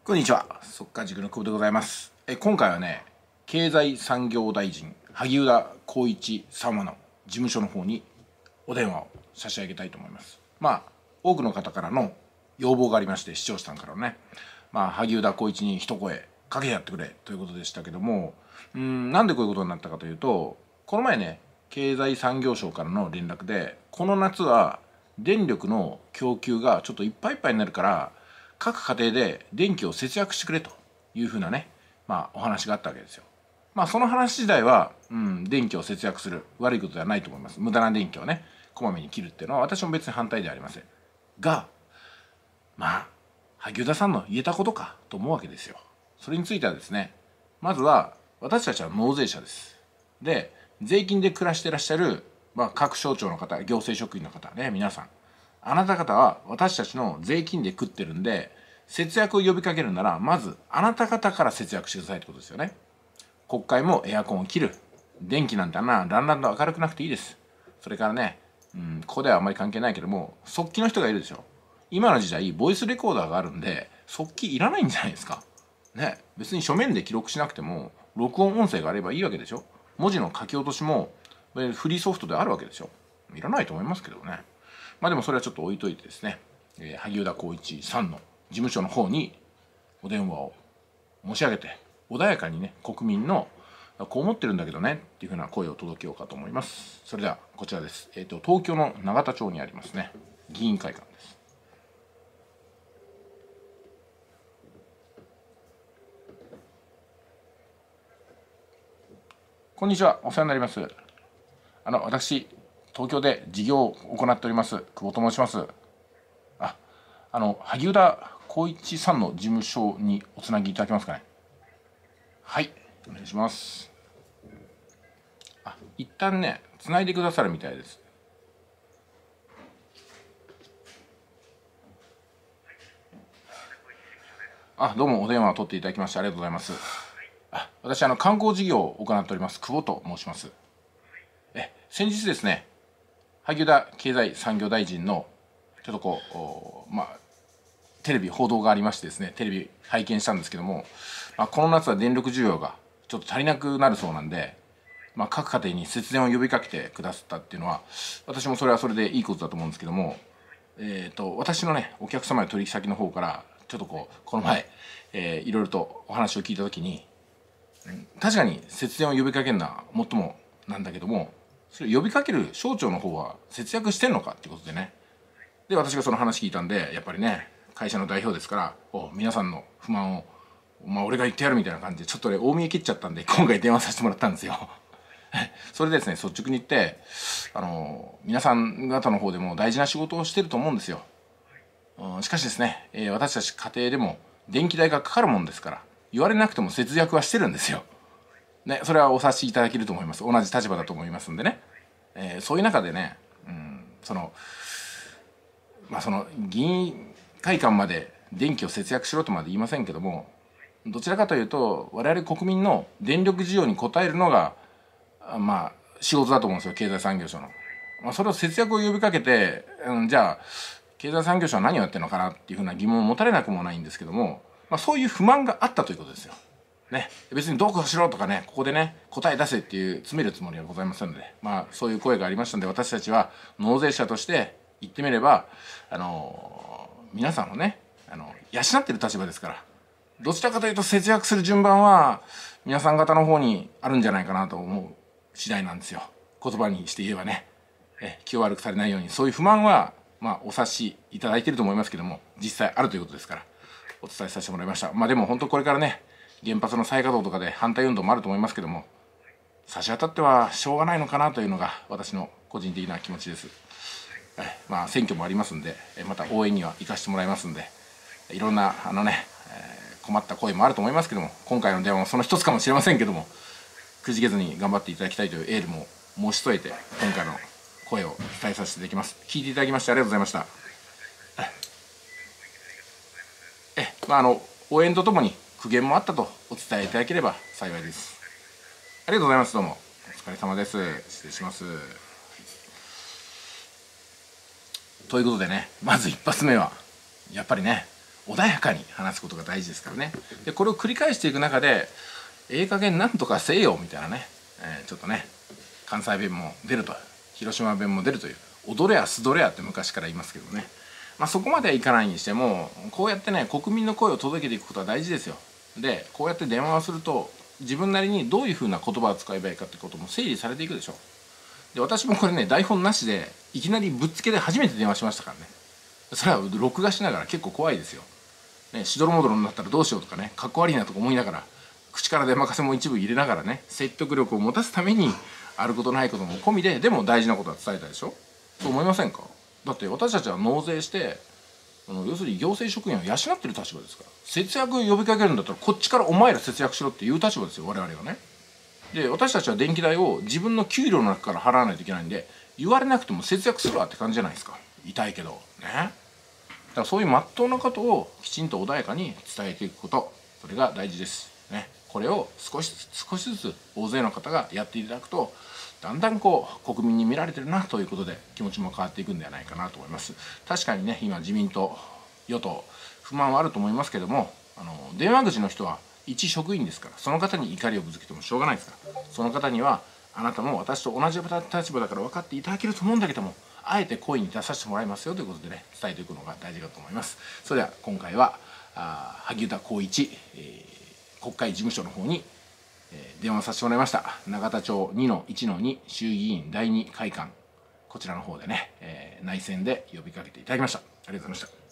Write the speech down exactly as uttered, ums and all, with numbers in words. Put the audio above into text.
こんにちは、速稼塾の久保でございます。え今回はね、経済産業大臣萩生田光一様の事務所の方にお電話を差し上げたいと思います。まあ多くの方からの要望がありまして、視聴者さんからのね、まあ萩生田光一に一声かけてやってくれということでしたけども、うーんなんでこういうことになったかというと、この前ね、経済産業省からの連絡で、この夏は電力の供給がちょっといっぱいいっぱいになるから、各家庭で電気を節約してくれというふうなね、まあお話があったわけですよ。まあその話自体は、うん、電気を節約する悪いことではないと思います。無駄な電気をね、こまめに切るっていうのは私も別に反対ではありません。が、まあ萩生田さんの言えたことかと思うわけですよ。それについてはですね、まずは私たちは納税者です。で、税金で暮らしていらっしゃる、まあ、各省庁の方、行政職員の方ね、皆さん。あなた方は私たちの税金で食ってるんで、節約を呼びかけるなら、まずあなた方から節約してくださいってことですよね。国会もエアコンを切る。電気なんてあんなだんだんと明るくなくていいです。それからね、うん、ここではあんまり関係ないけども、速記の人がいるでしょ。今の時代、ボイスレコーダーがあるんで、速記いらないんじゃないですか。ね、別に書面で記録しなくても、録音音声があればいいわけでしょ。文字の書き落としも、フリーソフトであるわけでしょ。いらないと思いますけどね。まあでもそれはちょっと置いといてですね、えー、萩生田光一さんの事務所の方にお電話を申し上げて、穏やかにね、国民のこう思ってるんだけどねっていうふうな声を届けようかと思います。それではこちらです。えっと、東京の永田町にありますね、議員会館です。こんにちは、お世話になります。あの、私、東京で事業を行っております、久保と申します。あ、あの、萩生田光一さんの事務所におつなぎいただけますかね。はい、お願いします。あ、一旦ね、つないでくださるみたいです。あ、どうもお電話を取っていただきましてありがとうございます。あ、私、あの、観光事業を行っております、久保と申します。え、先日ですね、萩生田経済産業大臣のちょっとこうまあテレビ報道がありましてですね、テレビ拝見したんですけども、まあ、この夏は電力需要がちょっと足りなくなるそうなんで、まあ、各家庭に節電を呼びかけてくださったっていうのは、私もそれはそれでいいことだと思うんですけども、えー、と私のね、お客様や取引先の方からちょっとこうこの前、えー、いろいろとお話を聞いた時に、確かに節電を呼びかけるのはもっともなんだけども、それ呼びかける省庁の方は節約してんのかっていうことでね。で、私がその話聞いたんで、やっぱりね、会社の代表ですから、お皆さんの不満を、まあ、俺が言ってやるみたいな感じで、ちょっとね、大見え切っちゃったんで、今回電話させてもらったんですよ。それでですね、率直に言って、あの、皆さん方の方でも大事な仕事をしてると思うんですよ。うん、しかしですね、えー、私たち家庭でも電気代がかかるもんですから、言われなくても節約はしてるんですよ。ね、それはお察しいただけると思います。同じ立場だと思いますんでね。えー、そういう中でね、うん、その、まあその議員会館まで電気を節約しろとまで言いませんけども、どちらかというと我々国民の電力需要に応えるのがまあ仕事だと思うんですよ、経済産業省の。まあ、それを節約を呼びかけて、うん、じゃあ経済産業省は何をやってるのかなっていうふうな疑問を持たれなくもないんですけども、まあ、そういう不満があったということですよ。ね、別にどうこうしろとかね、ここでね答え出せっていう詰めるつもりはございませんので、まあそういう声がありましたので、私たちは納税者として言ってみれば、あのー、皆さんをね、あの養ってる立場ですから、どちらかというと節約する順番は皆さん方の方にあるんじゃないかなと思う次第なんですよ。言葉にして言えばね、え気を悪くされないように、そういう不満はまあお察しいただいていると思いますけども、実際あるということですからお伝えさせてもらいました。まあでも本当これからね、原発の再稼働とかで反対運動もあると思いますけども、差し当たってはしょうがないのかなというのが私の個人的な気持ちです。えまあ選挙もありますんで、また応援には行かせてもらいますんで、いろんなあのね、えー、困った声もあると思いますけども、今回の電話もその一つかもしれませんけども、くじけずに頑張っていただきたいというエールも申し添えて、今回の声を伝えさせていただきます。聞いていただきましてありがとうございました。えまああの応援とともに苦言もあったとお伝えいただければ幸いです。ありがとうございます。どうもお疲れ様です。失礼します。ということでね、まず一発目はやっぱりね、 穏やかに話すことが大事ですからね。でこれを繰り返していく中でええ加減なんとかせえよみたいなね、えー、ちょっとね関西弁も出ると広島弁も出るという踊れや素どれやって昔から言いますけどね、まあ、そこまではいかないにしてもこうやってね国民の声を届けていくことは大事ですよ。でこうやって電話をすると自分なりにどういうふうな言葉を使えばいいかってことも整理されていくでしょ。で私もこれね台本なしでいきなりぶっつけで初めて電話しましたからね。それは録画しながら結構怖いですよ、ね、しどろもどろになったらどうしようとかねかっこ悪いなとか思いながら口から出任せも一部入れながらね説得力を持たすためにあることないことも込みででも大事なことは伝えたでしょ。そう思いませんか。だって私たちは納税してあの要するに行政職員を養ってる立場ですから節約を呼びかけるんだったらこっちからお前ら節約しろっていう立場ですよ我々はね。で私たちは電気代を自分の給料の中から払わないといけないんで言われなくても節約するわって感じじゃないですか。痛いけどね。だからそういう真っ当なことをきちんと穏やかに伝えていくことそれが大事ですね。これを少し少しずつ大勢の方がやっていただくとだんだんこう国民に見られてるなということで気持ちも変わっていくんではないかなと思います。確かにね今自民党与党不満はあると思いますけどもあの電話口の人は一職員ですからその方に怒りをぶつけてもしょうがないですからその方にはあなたも私と同じ立場だから分かっていただけると思うんだけどもあえて声に出させてもらいますよということでね伝えていくのが大事だと思います。それでは今回はあ萩生田光一、えー、国会事務所の方に、えー、電話させてもらいました。永田町 にのいちのに 衆議院だいに会館こちらの方でね、えー、内戦で呼びかけていただきました。ありがとうございました。